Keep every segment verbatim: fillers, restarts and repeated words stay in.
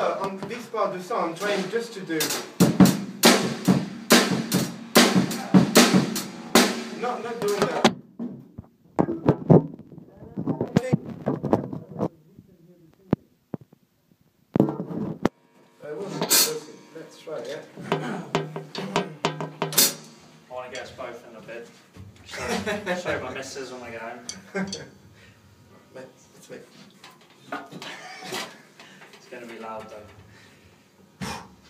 remember, on this part of the song, I'm trying just to do... Not, not doing that. Let's try it. I want to get us both in a bit. Show, show my missus when I get home. Wait, let's wait. It's going to be loud though.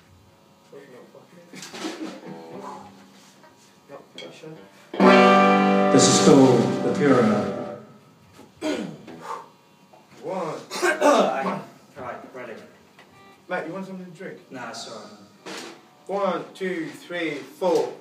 This is called the Puritan. One. Right, ready. Mate, you want something to drink? Nah, it's alright. One, two, three, four.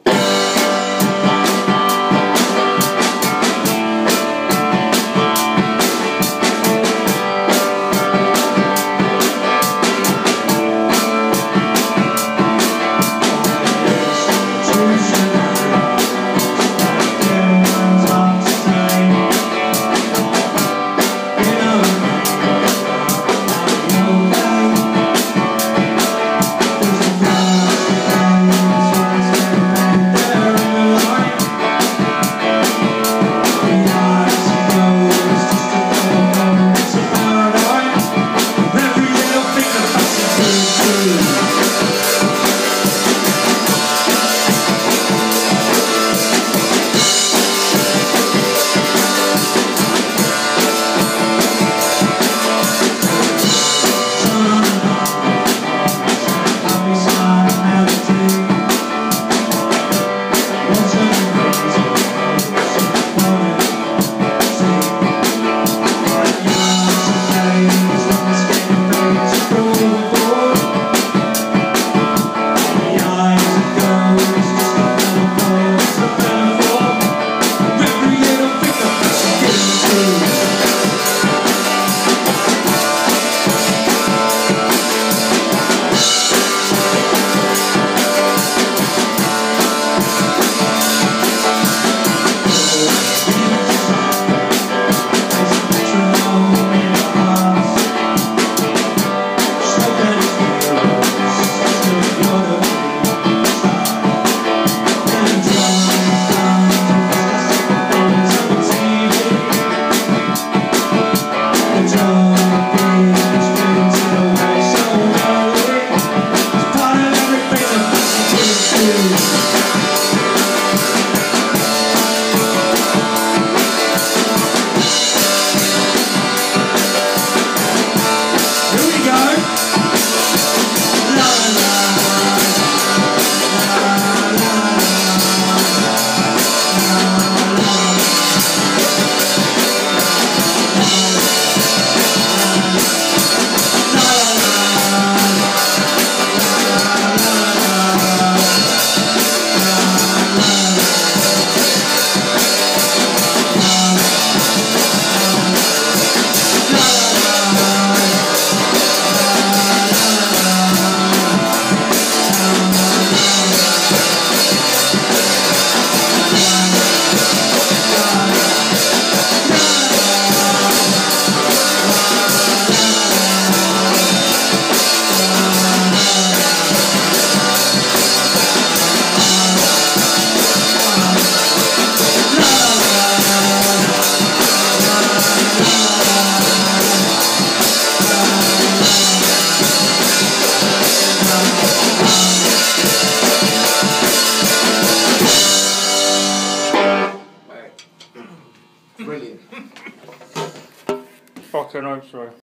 Brilliant. Fucking hope so.